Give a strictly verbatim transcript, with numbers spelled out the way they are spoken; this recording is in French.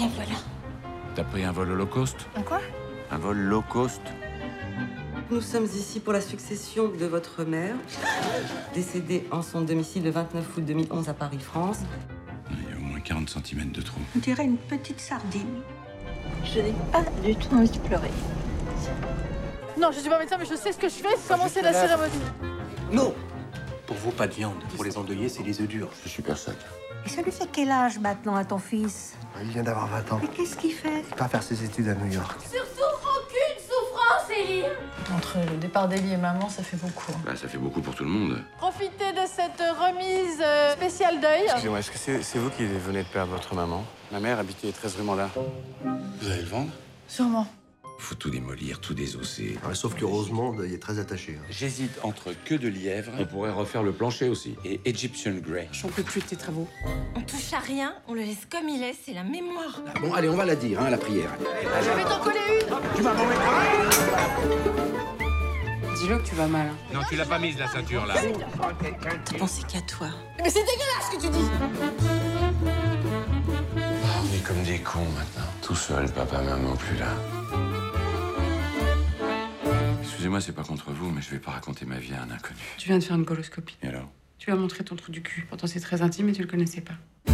la voilà. T'as pris un vol low cost? Un quoi? Un vol low cost? Nous sommes ici pour la succession de votre mère, décédée en son domicile le vingt-neuf août deux mille onze à Paris, France. Il y a au moins quarante centimètres de trou. On dirait une petite sardine. Je n'ai pas du tout envie de pleurer. Non, je suis pas médecin, mais je sais ce que je fais. Commencer la cérémonie. Non! Pour vous, pas de viande. Pour les endeuillés, c'est les œufs durs. C'est super sec. Et ça lui fait quel âge maintenant à ton fils? Il vient d'avoir vingt ans. Mais qu'est-ce qu'il fait? Il part faire ses études à New York. Surtout aucune souffrance, Élie. Entre le départ d'Élie et maman, ça fait beaucoup. Bah, ça fait beaucoup pour tout le monde. Profitez de cette remise euh, spéciale deuil. Excusez-moi, est-ce que c'est c'est vous qui venez de perdre votre maman? Ma mère habitait treize rue Mandin. Vous allez le vendre? Sûrement. Faut tout démolir, tout désosser. Ouais, sauf que Rosemonde, il est très attaché. hein. J'hésite entre queue de lièvre. On pourrait refaire le plancher aussi. Et Egyptian Grey. J'en peux plus de tes travaux. On touche à rien, on le laisse comme il est, c'est la mémoire. Bon, allez, on va la dire, hein, la prière. Je vais t'en coller une. Dis-le que tu vas mal. Non, tu l'as pas mise, la ceinture, là. T'as pensé qu'à toi. Mais c'est dégueulasse ce que tu dis. On est comme des cons maintenant. Tout seul, papa, maman plus là. Excusez-moi, c'est pas contre vous, mais je vais pas raconter ma vie à un inconnu. Tu viens de faire une coloscopie. Et alors? Tu lui as montré ton trou du cul. Pourtant, c'est très intime et tu le connaissais pas.